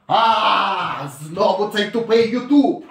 Знову цей тупий Ютуб.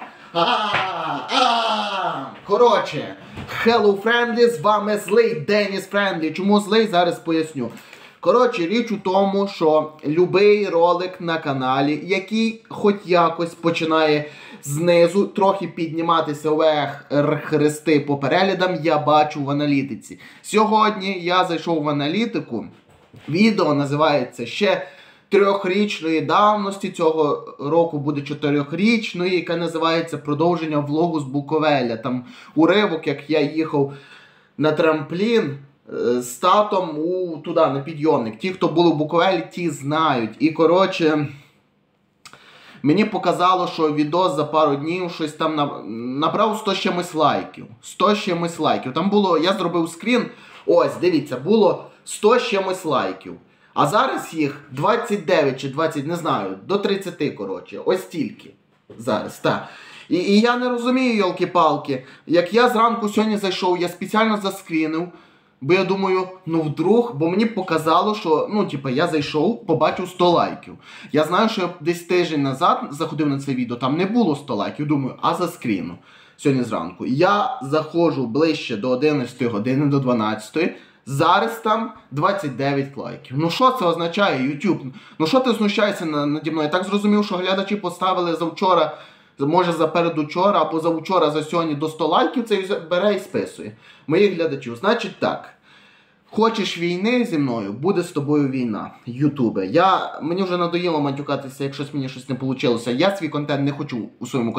Коротше, Hello Friendly, з вами злий Деніс Friendly. Чому злий, зараз поясню. Коротше, річ у тому, що любий ролик на каналі, який хоч якось починає знизу трохи підніматися вверх, хрести по переглядам, я бачу в аналітиці. Сьогодні я зайшов в аналітику. Відео називається ще 3-річної давності, цього року буде 4-річної, яка називається «Продовження влогу з Буковеля». Там уривок, як я їхав на трамплін з татом туди, на підйомник. Ті, хто були в Буковелі, ті знають. І, коротше, мені показало, що відео за пару днів щось там набрав 100 з чимось лайків. 100 з чимось лайків. Там було, я зробив скрін, ось, дивіться, було 100 з чимось лайків. А зараз їх 29 чи 20, не знаю, до 30, коротше. Ось стільки. Зараз, так. І я не розумію, йолки-палки. Як я зранку сьогодні зайшов, я спеціально заскрінив, бо я думаю, ну вдруг, бо мені показало, що, ну, типа, я зайшов, побачив 100 лайків. Я знаю, що я десь тиждень назад заходив на це відео, там не було 100 лайків. Думаю, а заскріну сьогодні зранку. Я заходжу ближче до 11 години, до 12. Зараз там 29 лайків. Ну що це означає, YouTube? Ну що ти знущаєшся наді мною? Я так зрозумів, що глядачі поставили завчора, може за передучора, або завчора, за сьогодні до 100 лайків, це бере і списує моїх глядачів. Значить так, хочеш війни зі мною, буде з тобою війна, Ютубе. Мені вже надоїло матюкатися, якщо мені щось не вийшло. Я свій контент не хочу у своєму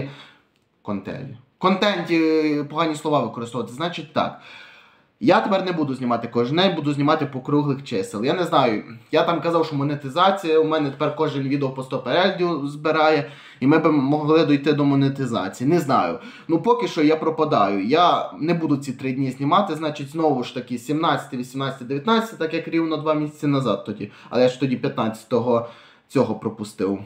контенті погані слова використовувати. Значить так. Я тепер не буду знімати кожен день, буду знімати по круглих чисел. Я не знаю, я там казав, що монетизація, у мене тепер кожен відео по 100 переглядів збирає, і ми б могли дійти до монетизації. Не знаю. Ну поки що я пропадаю. Я не буду ці 3 дні знімати, значить знову ж таки 17, 18, 19, так як рівно 2 місяці назад тоді. Але я ж тоді 15-го цього пропустив.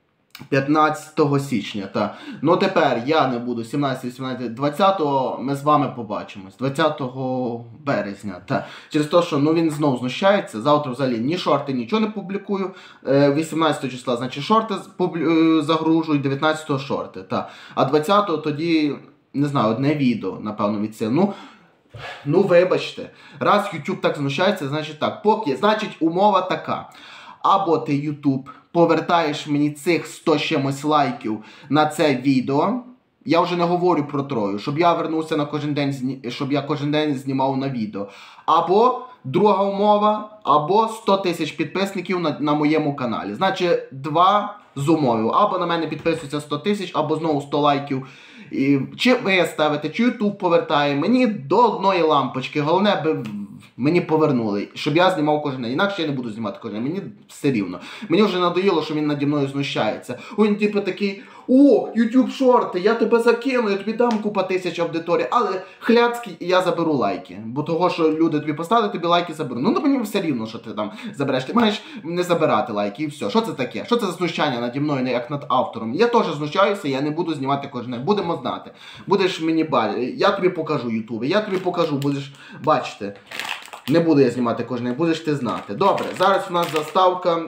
15 січня, так. Ну тепер я не буду 17, 18, 20-го ми з вами побачимось. 20 березня, так. Через те, що ну, він знову знущається. Завтра взагалі ні шорти, нічого не публікую. 18 числа, значить, шорти загружую, 19-го шорти, так. А 20-го тоді, не знаю, одне відео, напевно, від цього. Ну, вибачте. Раз YouTube так знущається, значить так. Поки, значить, умова така. Або ти, YouTube, повертаєш мені цих 100 чимось лайків на це відео. Я вже не говорю про Трою, щоб я вернувся на кожен день, щоб я кожен день знімав на відео. Або, друга умова, або 100 тисяч підписників на моєму каналі. Значить, 2 з умовою. Або на мене підписується 100 тисяч, або знову 100 лайків. І чи ви ставите, чи YouTube повертає, мені до одної лампочки. Головне, би мені повернули, щоб я знімав кожен день. Інакше я не буду знімати кожен день, мені все рівно. Мені вже надоїло, що він наді мною знущається. Він типу такий, о, YouTube шорти, я тебе закину, я тобі дам купа тисяч аудиторії, але хляцький, я заберу лайки. Бо того, що люди тобі поставили, тобі лайки заберу. Ну, мені все рівно, що ти там забереш. Ти маєш не забирати лайки і все. Що це таке? Що це за знущання наді мною, не як над автором? Я теж знущаюся, я не буду знімати кожен день. Будемо знати. Будеш мені я тобі покажу, Ютубе, я тобі покажу, будеш бачити. Не буду я знімати кожен день, будеш ти знати. Добре, зараз у нас заставка,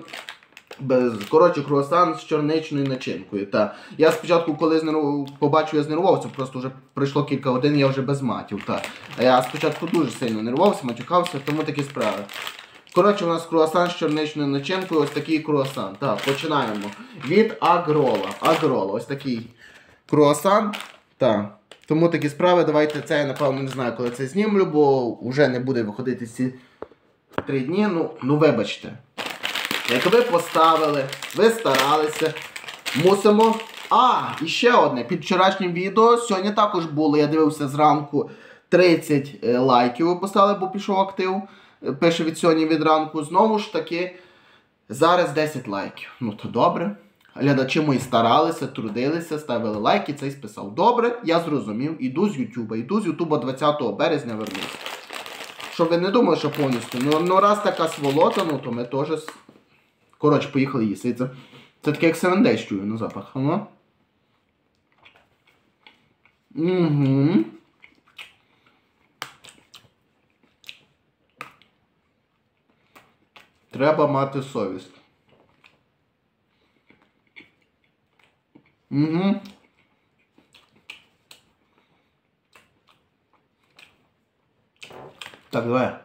коротше, круасан з чорничною начинкою. Та. Я спочатку, коли побачив, я знервувався, просто вже пройшло кілька годин, я вже без матів. Та. А я спочатку дуже сильно нервувався, матюкався, тому такі справи. Коротше, у нас круасан з чорничною начинкою, ось такий круасан. Так, починаємо. Від Агрола. Агрола, ось такий круасан. Так. Тому такі справи, давайте це, я напевно не знаю, коли це знімлю, бо вже не буде виходити ці 3 дні. Ну вибачте. Як ви поставили, ви старалися, мусимо... І ще одне, під вчорашнім відео, сьогодні також було, я дивився зранку, 30 лайків ви поставили, бо пішов актив, пише від сьогодні від ранку, знову ж таки, зараз 10 лайків. Ну то добре. Глядачі мої старалися, трудилися, ставили лайки, цей списав. Добре, я зрозумів, іду з Ютуба. Іду з Ютуба 20 березня вернусь. Щоб ви не думали, що повністю. Ну раз така сволота, ну то ми теж... Коротше, поїхали їсти. Це таке як севендейс чую на запах. Ага. Угу. Треба мати совість. Угу. Так, давай.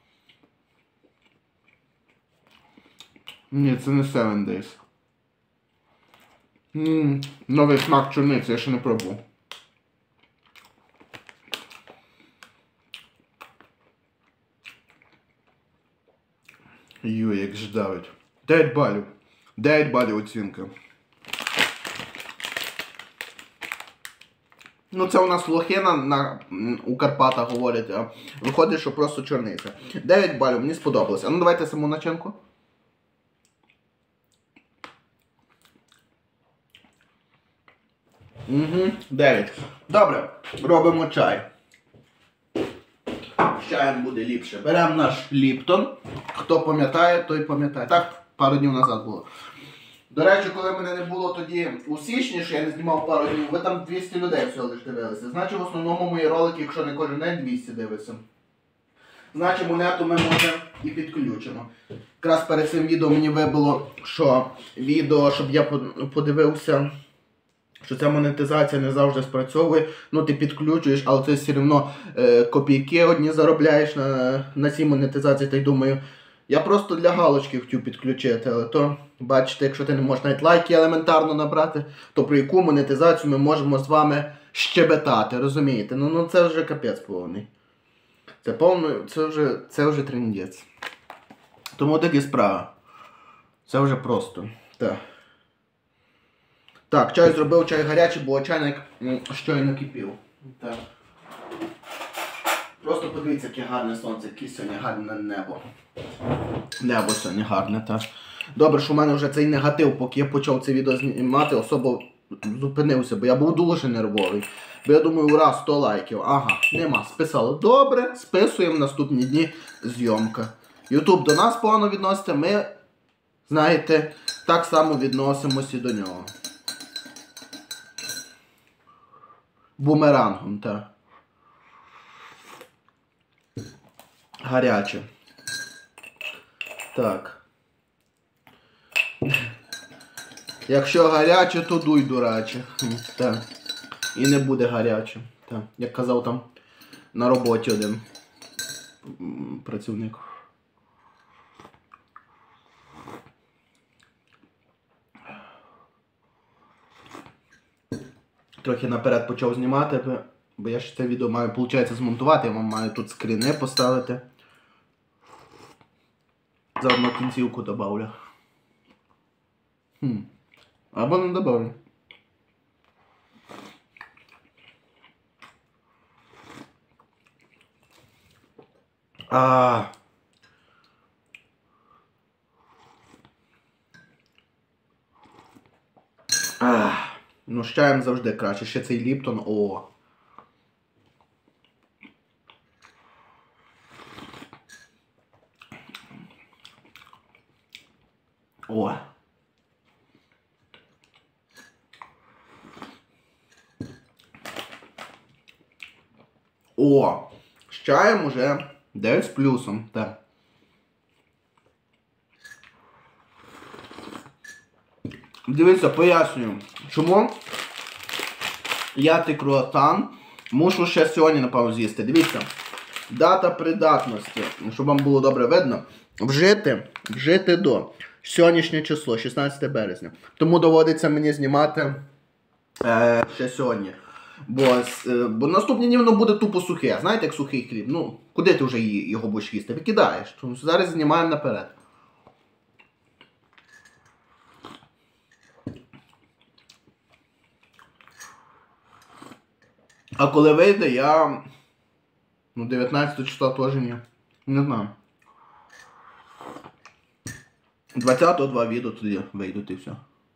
Ні, це не 7 Days. Новий смак чорниці, я ще не пробував. Йой, як ж давить. 9 балів. 9 балів оцінка. Ну це у нас лохина у Карпатах говорять, а виходить, що просто чорниця. 9 балів, мені сподобалося. А ну давайте саму начинку. Угу, 9. Добре, робимо чай. З чаєм буде ліпше. Беремо наш Ліптон. Хто пам'ятає, той пам'ятає. Так, пару днів назад було. До речі, коли мене не було тоді у січні, що я не знімав пару днів, ви там 200 людей всього лиш дивилися. Значить, в основному мої ролики, якщо не кожен день, 200 дивиться. Значить, монету ми можемо і підключимо. Якраз перед цим відео мені вибило, що відео, щоб я подивився, що ця монетизація не завжди спрацьовує. Ну, ти підключуєш, але це все одно копійки одні заробляєш на цій монетизації, та й думаю, я просто для галочки хотів підключити, але то, бачите, якщо ти не можеш навіть лайки елементарно набрати, то про яку монетизацію ми можемо з вами щебетати, розумієте? Ну це вже капець повний. Це вже трындець. Тому такі справи. Це вже просто. Так. Так, чай зробив, чай гарячий, бо чайник щойно кипів. Так. Просто подивіться, яке гарне сонце, яке сьогодні гарне небо. Небо сьогодні гарне, так. Добре, що в мене вже цей негатив, поки я почав це відео знімати, особо зупинився, бо я був дуже нервовий. Бо я думаю, ура, 100 лайків. Ага, нема, списало. Добре, списуємо в наступні дні зйомка. Ютуб до нас погано відноситься, ми, знаєте, так само відносимося до нього. Бумерангом, так. Гаряче. Так. Якщо гаряче, то дуй, дураче. Так. І не буде гаряче. Так. Як казав там на роботі один працівник. Трохи наперед почав знімати, бо я ще це відео маю, виходить, змонтувати, я вам маю тут скріни поставити. Заодно кінцівку добавлю. Або не добавлю. Ну, з чаєм завжди краще. Ще цей Ліптон, о. О. О. З чаєм уже 9 з плюсом, так. Дивіться, пояснюю, чому я цей круасан мушу ще сьогодні, напевно, з'їсти. Дивіться, дата придатності, щоб вам було добре видно, вжити до сьогоднішнє число, 16 березня. Тому доводиться мені знімати ще сьогодні. Бо наступні дні воно буде тупо сухе. Знаєте, як сухий хліб? Ну, куди ти вже його будеш їсти? Викидаєш. Тому зараз знімаємо наперед. А коли вийде, я... Ну, 19 числа теж ні. Не знаю. 20-го 2 відео тоді вийдуть і все.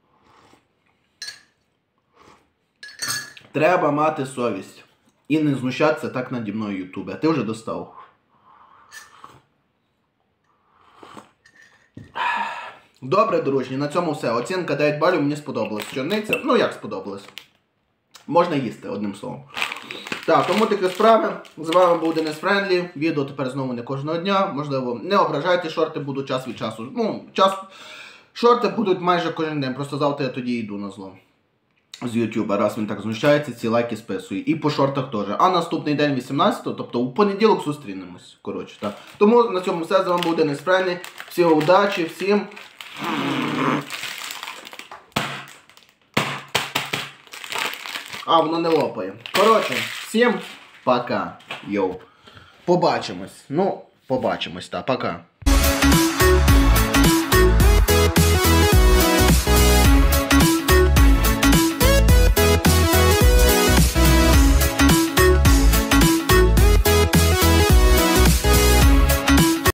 Треба мати совість. І не знущатися так наді мною, Ютубе. А ти вже достав. Добре, дружні, на цьому все. Оцінка 9 балів, мені сподобалась. Чорниця, ну як сподобалось. Можна їсти, одним словом. Так, тому такі справи. З вами був Денис Френдлі. Відео тепер знову не кожного дня. Можливо, не ображайте, шорти будуть час від часу. Ну, шорти будуть майже кожен день. Просто завтра я тоді йду на зло. з Ютуба, раз він так знущається, ці лайки списує. І по шортах теж. А наступний день 18-го, тобто у понеділок зустрінемось. Коротше, так. Тому на цьому все. З вами був Денис Френні. Всім удачі, всім. А, воно не лопає. Коротше, всім пока. Йоу. Побачимось. Ну, побачимось, так, пока.